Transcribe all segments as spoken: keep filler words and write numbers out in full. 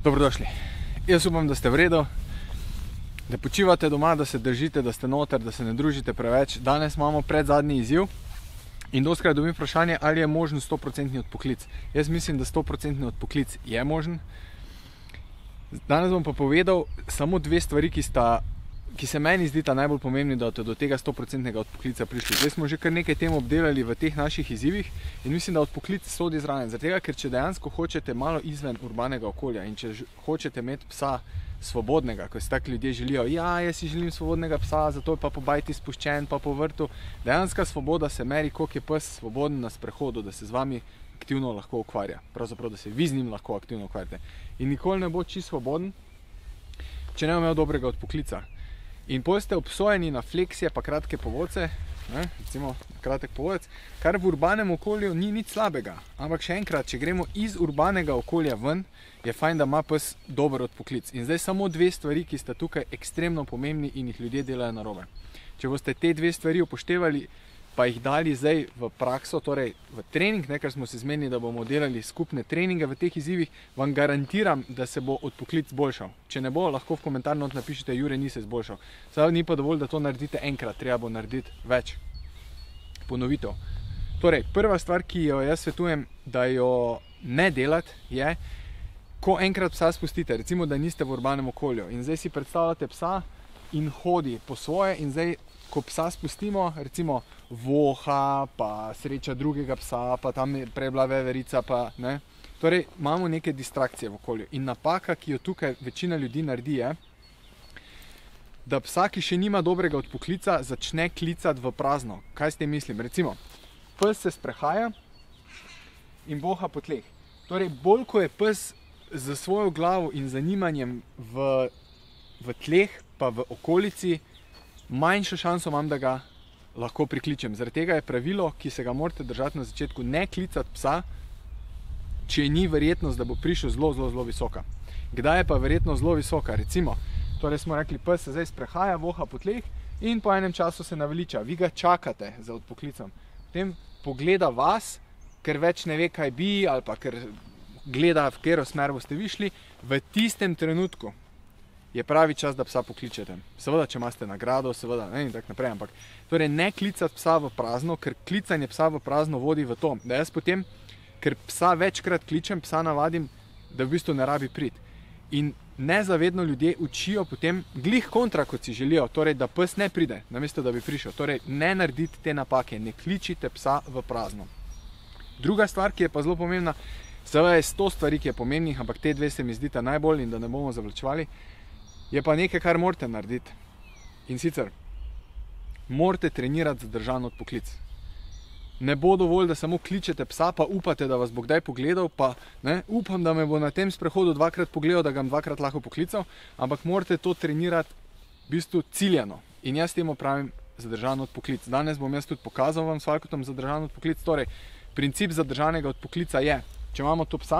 Dobrodošli. Jaz upam, da ste v redu, da počivate doma, da se držite, da ste noter, da se ne družite preveč. Danes imamo predzadnji izziv in dostikrat dobim vprašanje, ali je možen sto procentni odpoklic. Jaz mislim, da sto procentni odpoklic je možen. Danes bom pa povedal samo dve stvari, ki sta ki se meni zdita najbolj pomembni, da boste do tega sto procentnega odpoklica prišli. Zdaj smo že kar nekaj tem obdelali v teh naših izzivih in mislim, da odpoklic sodi zraven. Zaradi tega, ker če dejansko hočete malo izven urbanega okolja in če hočete imeti psa svobodnega, ko si taki ljudje želijo, ja, jaz si želim svobodnega psa, zato je pa po bajti spuščen, pa po vrtu. Dejanska svoboda se meri, koliko je pes svoboden na sprehodu, da se z vami aktivno lahko ukvarja. Pravzaprav, da se vi z njim lahko aktivno ukvarjate. In nikoli ne bo čisto svoboden, če ne bo imel dobrega odpoklica. In potem ste obsojeni na fleksije pa kratke povodce, ne, recimo kratek povodec, kar v urbanem okolju ni nič slabega. Ampak še enkrat, če gremo iz urbanega okolja ven, je fajn, da ima pes dober odpoklic. In zdaj samo dve stvari, ki sta tukaj ekstremno pomembni in jih ljudje delajo narobe. Če boste te dve stvari upoštevali, pa jih dali zdaj v prakso, torej v trening, ne, ker smo se zmenili, da bomo delali skupne treninge v teh izzivih, vam garantiram, da se bo odpoklic izboljšal. Če ne bo, lahko v komentar not napišite, Jure, ni se izboljšal. Zdaj ni pa dovolj, da to naredite enkrat, treba bo narediti več. Ponovitev. Torej, prva stvar, ki jo jaz svetujem, da jo ne delati, je, ko enkrat psa spustite, recimo, da niste v urbanem okolju in zdaj si predstavljate psa in hodi po svoje in zdaj, ko psa spustimo, recimo voha, pa sreča drugega psa, pa tam je prej bila veverica, pa ne. Torej, imamo neke distrakcije v okolju. In napaka, ki jo tukaj večina ljudi naredi, je, da psa, ki še nima dobrega odpoklica, začne klicati v prazno. Kaj s tem mislim? Recimo, pes se sprehaja in voha po tleh. Torej, bolj ko je pes z svojo glavo in zanimanjem v, v tleh, pa v okolici, manjšo šanso imam, da ga lahko prikličem. Zaradi tega je pravilo, ki se ga morate držati na začetku, ne klicati psa, če ni verjetnost, da bo prišel zelo, zelo, zelo visoka. Kdaj je pa verjetnost zelo visoka? Recimo, torej smo rekli, pes se zdaj sprehaja, voha po tleh in po enem času se naveliča. Vi ga čakate za odpoklicom. Potem pogleda vas, ker več ne ve, kaj bi, ali pa ker gleda, v katero smer boste vi šli, v tistem trenutku je pravi čas, da psa pokličete. Seveda, če imate nagrado, seveda, ne, in tako naprej, ampak torej ne klicati psa v prazno, ker klicanje psa v prazno vodi v to, da jaz potem, ker psa večkrat kličem, psa navadim, da v bistvu ne rabi priti. In nezavedno ljudje učijo potem glih kontra, kot si želijo, torej da pes ne pride, namesto da bi prišel. Torej, ne naredite te napake, ne kličite psa v prazno. Druga stvar, ki je pa zelo pomembna, seveda je sto stvari, ki je pomembnih, ampak te dve se mi zdita najbolj in da ne bomo zavlačevali, je pa nekaj, kar morate narediti. In sicer, morate trenirati zadržan odpoklic. Ne bo dovolj, da samo kličete psa, pa upate, da vas bo kdaj pogledal, pa ne, upam, da me bo na tem sprehodu dvakrat pogledal, da ga bom dvakrat lahko poklical, ampak morate to trenirati v bistvu ciljano. In jaz temu pravim zadržan odpoklic. Danes bom jaz tudi pokazal vam s Falcotom zadržan odpoklic. Torej, princip zadržanega odpoklica je, če imamo to psa,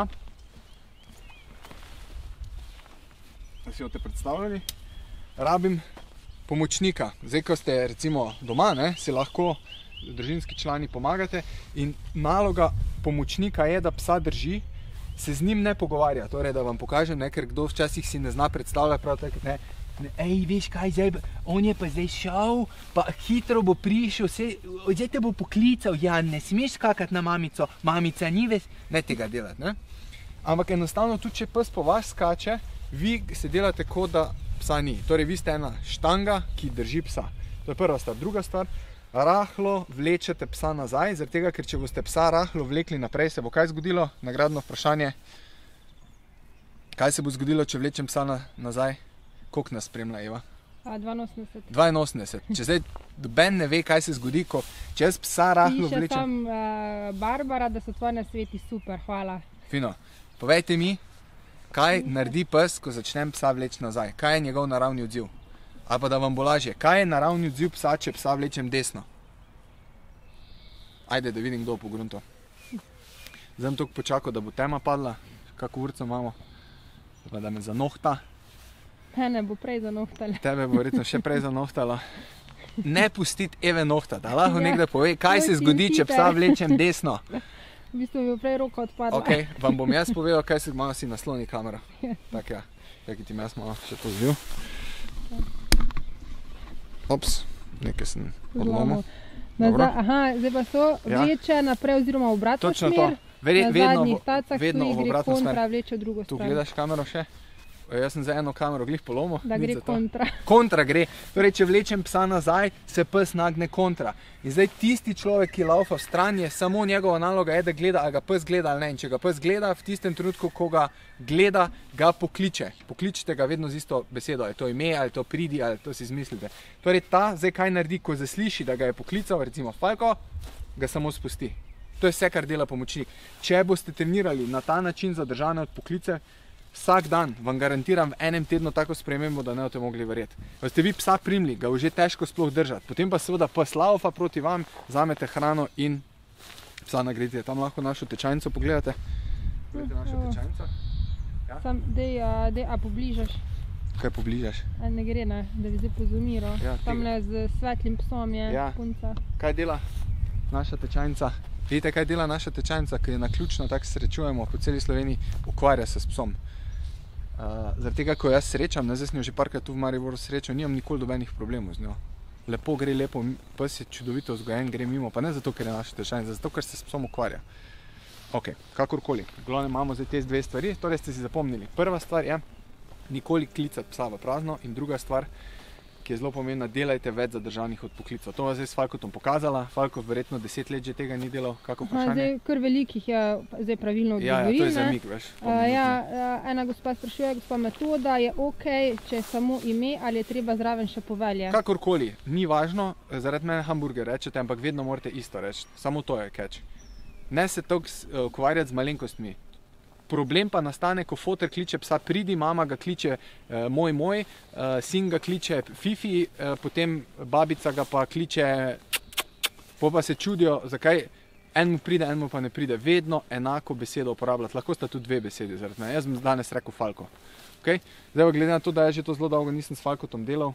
da si boste predstavljali, rabim pomočnika. Zdaj, ko ste recimo doma, ne, si lahko družinski člani pomagate in naloga pomočnika je, da psa drži, se z njim ne pogovarja. Torej, da vam pokažem, ne, ker kdo včasih si ne zna predstavljati, prav tako, ne, ne, ej, veš kaj, zdaj, on je pa zdaj šel, pa hitro bo prišel, se, zdaj te bo poklical, ja, ne smeš skakati na mamico, mamica ni ves, ne tega delati, ne. Ampak enostavno tudi, če pes po vas skače, vi se delate, kot da psa ni. Torej, vi ste ena štanga, ki drži psa. To je prva stvar. Druga stvar, rahlo vlečete psa nazaj, zaradi tega, ker če boste psa rahlo vlekli naprej, se bo kaj zgodilo? Nagradno vprašanje. Kaj se bo zgodilo, če vlečem psa na, nazaj? Koliko nas spremlja, Eva? dvainosemdeset. dvainosemdeset. Če zdaj doben ne ve, kaj se zgodi, ko če jaz psa rahlo vlečem. Piše tam uh, Barbara, da so tvoji nasveti super, hvala. Fino. Povejte mi, kaj naredi pes, ko začnem psa vleči nazaj? Kaj je njegov naravni odziv? Ali pa da vam bo lažje, kaj je naravni odziv psa, če psa vlečem desno? Ajde, da vidim, kdo po gruntu. Zdaj bom toliko počakal, da bo tema padla, kako urco imamo, pa da me zanohta. Mene bo prej zanohtala. Tebe bo verjetno še prej zanohtala. Ne pustiti Eve nohta, da lahko nekdo pove, kaj se zgodi, če psa vlečem desno. V bistvu mi bo prej roka odpadla. Ok, vam bom jaz povedal, kaj se malo si nasloni kamera. Tak ja, kaj ti jaz malo še to zvil. Ops, nekaj sem odlomil. Nazaj, aha, zdaj pa so Ja. vleče naprej oziroma v obratno Točno smer. to. Veri- Na vedno zadnjih v- tacah vedno stoji, v gre obratno kontra, smer. vleče v drugo Tu stran. gledaš kamero še? E, Jaz sem za eno kamero glih polomil. Da nič gre za to. kontra. Kontra gre. Torej, če vlečem psa nazaj, se pes nagne kontra. In zdaj tisti človek, ki laufa v stran, je samo njegova naloga je, da gleda, ali ga pes gleda ali ne. In če ga pes gleda, v tistem trenutku, ko ga gleda, ga pokliče. Pokličite ga vedno z isto besedo, ali to ime, ali to pridi, ali to si izmislite. Torej, ta zdaj kaj naredi, ko zasliši, da ga je poklical, recimo Falko, ga samo spusti. To je vse, kar dela pomočnik. Če boste trenirali na ta način zadržane od poklice, vsak dan, vam garantiram, v enem tednu tako spremembo, da ne boste mogli verjeti. Ko ste vi psa primili, ga bo že težko sploh držati. Potem pa seveda pes laufa proti vam, vzamete hrano in psa nagradite. Tam lahko našo tečajnico pogledate. Poglejte našo Evo. tečajnico. Sam, dej, a, dej, a pobližaš. Kaj pobližaš? A ne gre, ne, da bi zdaj pozumiral. Ja, Tam tega. le z svetlim psom je Ja. punca. Kaj dela naša tečajnica? Vidite, kaj dela naša tečajnica, ki je naključno tako srečujemo po celi Sloveniji, ukvarja se s psom. Uh, zaradi tega, ko jaz srečam, ne, zdaj sem jo že parkrat tu v Mariboru srečal, nimam nikoli dobenih problemov z njo. Lepo gre, lepo, pes je čudovito vzgojen, gre mimo, pa ne zato, ker je naša tečajnica, zato, ker se s psom ukvarja. Ok, kakorkoli, glavno imamo zdaj te dve stvari, torej ste si zapomnili. Prva stvar je, nikoli klicati psa v prazno in druga stvar, ki je zelo pomembna, delajte več zadržanih od poklicov. To vas zdaj s Falkotom pokazala, Falko verjetno deset let že tega ni delal, kako Aha, vprašanje? zdaj kar velikih je zdaj pravilno Ja, ja, to odgovoril. je ne. zamik, veš. A, ja, a, ena gospa sprašuje, gospa Metoda, je ok, če je samo ime ali je treba zraven še povelje? Kakorkoli, ni važno, zaradi mene hamburger rečete, ampak vedno morate isto reči. Samo to je catch. Ne se toliko s- ukvarjati z malenkostmi. Problem pa nastane, ko foter kliče psa, pridi, mama ga kliče eh, moj, moj, eh, sin ga kliče Fifi, eh, potem babica ga pa kliče, po pa se čudijo, zakaj en mu pride, en mu pa ne pride. Vedno enako besedo uporabljati, lahko sta tudi dve besedi zaradi mene. Jaz sem danes rekel Falko. Okay? Zdaj pa glede na to, da jaz že to zelo dolgo nisem s Falkotom delal,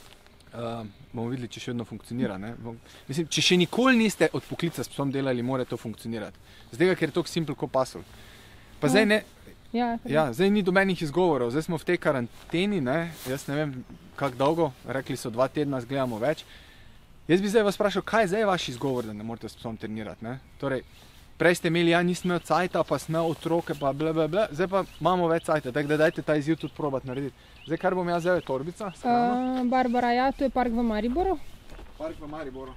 Uh, bomo videli, če še vedno funkcionira. Ne? Bom, mislim, če še nikoli niste od poklica s psom delali, mora to funkcionirati. Zdaj, ker je to simpel kot pasulj. Pa zdaj, ne, Ja, ja, zdaj ni dobenih izgovorov, zdaj smo v tej karanteni, ne? Jaz ne vem, kako dolgo, rekli so dva tedna, zgledamo več. Jaz bi zdaj vas vprašal, kaj je zdaj vaš izgovor, da ne morete s psom trenirati. Ne? Torej, prej ste imeli, ja, nisem imel cajta, pa sem imel otroke, pa bla, bla, bla. Zdaj pa imamo več cajta, tako da dajte ta izziv tudi probati narediti. Zdaj, kar bom jaz zdaj, je torbica. s hrano. Uh, Barbara, ja, to je park v Mariboru. Park v Mariboru.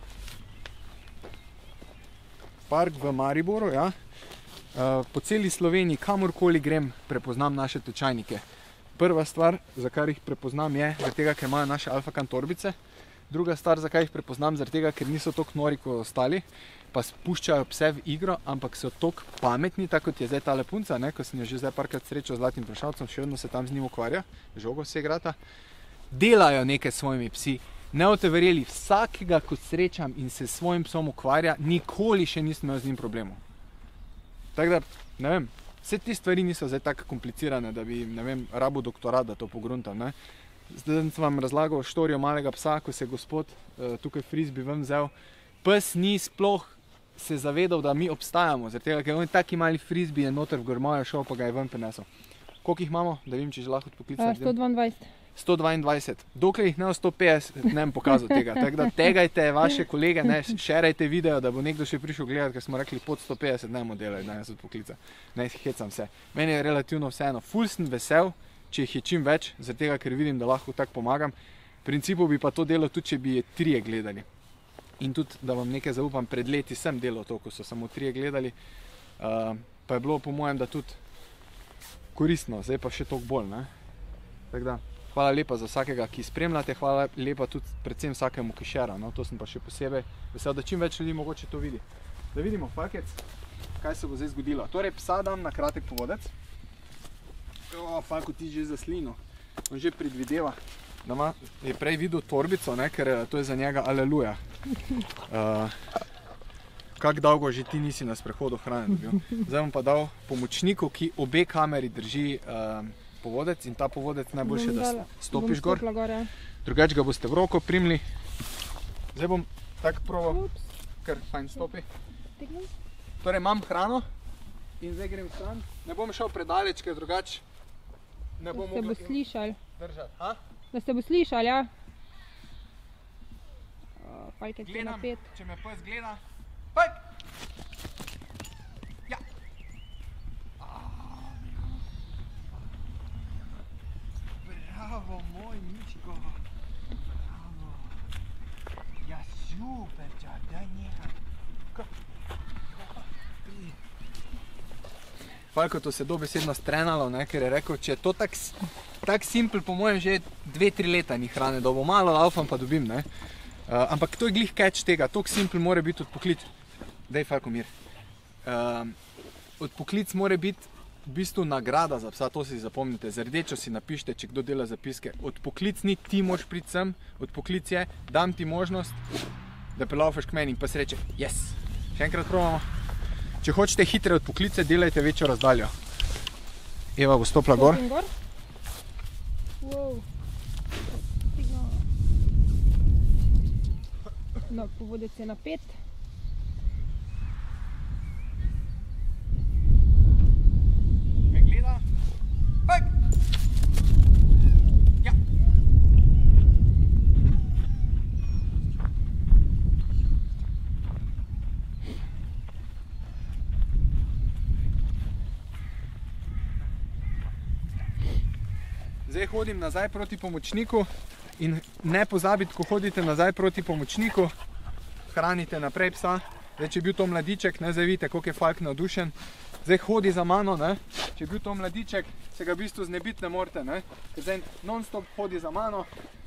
Park v Mariboru, ja. Uh, po celi Sloveniji, kamorkoli grem, prepoznam naše tečajnike. Prva stvar, za kar jih prepoznam, je, zaradi tega, ker imajo naše alfakan torbice. Druga stvar, zakaj jih prepoznam, zaradi tega, ker niso toliko nori kot ostali, pa spuščajo pse v igro, ampak so toliko pametni, tako kot je zdaj ta punca, ne, ko sem jo že zdaj parkrat srečal z zlatim pršalcem, še vedno se tam z njim ukvarja, žogo se igrata. Delajo nekaj s svojimi psi. Ne boste verjeli, vsakega, ko srečam in se s svojim psom ukvarja, nikoli še nisem imel z njim problemov. Tako da, ne vem, vse te stvari niso zdaj tako komplicirane, da bi, ne vem, rabo doktorat, da to pogruntam, ne. Zdaj sem vam razlagal štorijo malega psa, ko se je gospod uh, tukaj frisbee ven vzel. Pes ni sploh se zavedal, da mi obstajamo, zaradi tega, ker on taki mali frisbee je noter v grmojo šel, pa ga je ven prinesel. Koliko jih imamo, da vem, če že lahko odpoklicam? Uh, sto dvaindvajset. sto dvaindvajset. Dokler jih ne o sto petdeset, ne bom pokazal tega. Tako da tegajte vaše kolege, ne, šerajte video, da bo nekdo še prišel gledati, ker smo rekli pod sto petdeset, ne bomo delali danes od poklica. Ne, hecam se. Meni je relativno vseeno. Ful sem vesel, če jih je čim več, zaradi tega, ker vidim, da lahko tako pomagam. V principu bi pa to delal tudi, če bi je trije gledali. In tudi, da vam nekaj zaupam, pred leti sem delal to, ko so samo trije gledali. Uh, pa je bilo po mojem, da tudi koristno, zdaj pa še toliko bolj, ne. Tako da. Hvala lepa za vsakega, ki spremljate, hvala lepa tudi predvsem vsakemu, ki šera, no, to sem pa še posebej vesel, da čim več ljudi mogoče to vidi. Da vidimo, Falkec, kaj se bo zdaj zgodilo. Torej, psa dam na kratek povodec. O, Falko, ti že zaslino. On že predvideva, da ima, je prej videl torbico, ne, ker to je za njega aleluja. Uh, Kako dolgo že ti nisi na sprehodu hrane dobil. Zdaj bom pa dal pomočniku, ki obe kameri drži uh, povodec in ta povodec najboljše, da stopiš gor. gor ja. Drugače ga boste v roko primili. Zdaj bom tako probal, kar fajn stopi. Torej imam hrano in zdaj grem stran. Ne bom šel predaleč, ker drugače ne bom Da se bo slišali. držati. Ha? Da se bo slišali, ja. Fajk je cena Gledam, pet. če me pes gleda. Fajk! Ja. Bravo, moj Mičko. Bravo. Ja, super, čak, daj nehaj. Falko to se dobesedno strenalo, ne, ker je rekel, če je to tak, tak simpel, po mojem že dve, tri leta ni hrane dobo, malo laufam pa dobim, ne. Uh, ampak to je glih catch tega, tok simpel mora biti odpoklic. Daj, Falko, mir. Uh, odpoklic mora biti v bistvu nagrada za psa, to si zapomnite, z rdečo si napišite, če kdo dela zapiske. Odpoklic ni, ti moraš priti sem, odpoklic je, dam ti možnost, da pelaufaš k meni in pa se reče, yes. Še enkrat probamo. Če hočete hitre odpoklice, delajte večjo razdaljo. Eva bo stopila gor. Stopim gor. Wow. No, povodec je na pet. Me gleda. Fajk! Ja. Zdaj hodim nazaj proti pomočniku in ne pozabite, ko hodite nazaj proti pomočniku, hranite naprej psa. Zdaj, če je bil to mladiček, ne, zdaj vidite, koliko je Falk navdušen. Zdaj hodi za mano, ne. Če je bil to mladiček, se ga v bistvu znebiti ne morete, ne. Ker zdaj non-stop hodi za mano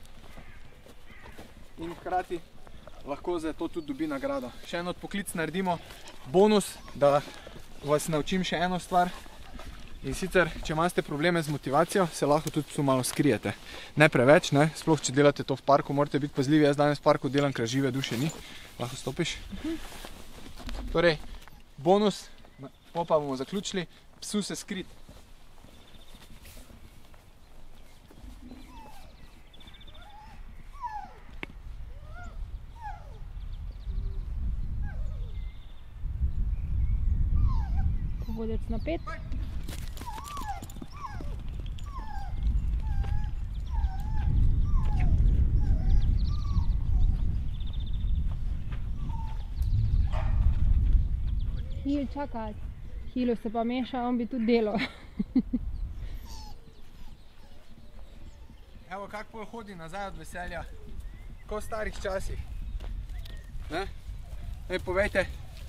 in hkrati lahko za to tudi dobi nagrado. Še en odpoklic naredimo, bonus, da vas naučim še eno stvar. In sicer, če imate probleme z motivacijo, se lahko tudi psu malo skrijete. Ne preveč, ne, sploh če delate to v parku, morate biti pazljivi, jaz danes v parku delam, ker žive duše ni. Lahko stopiš. Torej, bonus, pa bomo zaključili, psu se skriti. Povodec na pet. Hil, čakaj. Hilu se pa meša, on bi tudi delal. Evo, kak pol hodi nazaj od veselja, ko v starih časih. Ne? Ne, povejte.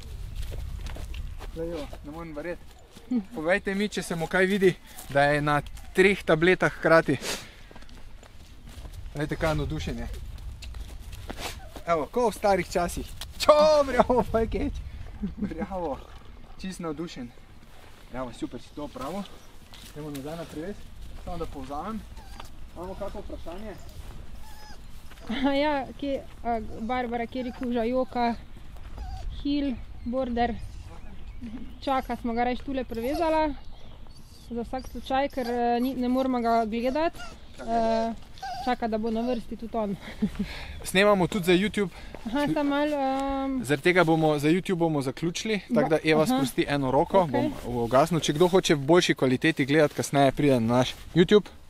Lejo, ne moram verjeti. Povejte mi, če se mu kaj vidi, da je na treh tabletah hkrati. Vejte, kaj navdušenje. Evo, ko v starih časih. Čo, bravo, fajkeč. Bravo, čist navdušen. Bravo, super, si to pravo. Idemo nazaj na prives, samo da povzamem. Imamo kako vprašanje? Ja, kje, a, Barbara, kjer je kuža joka, hil, border. Čaka, smo ga reč tule prevezala. Za vsak slučaj, ker ni, ne moramo ga gledati. E, čaka, da bo na vrsti tudi on. Snemamo tudi za YouTube. Aha, tam malo... Um... Zaradi tega bomo za YouTube bomo zaključili, tako da Eva Aha. sprosti eno roko, Okay. bom ugasnil. Če kdo hoče v boljši kvaliteti gledati, kasneje pride na naš YouTube.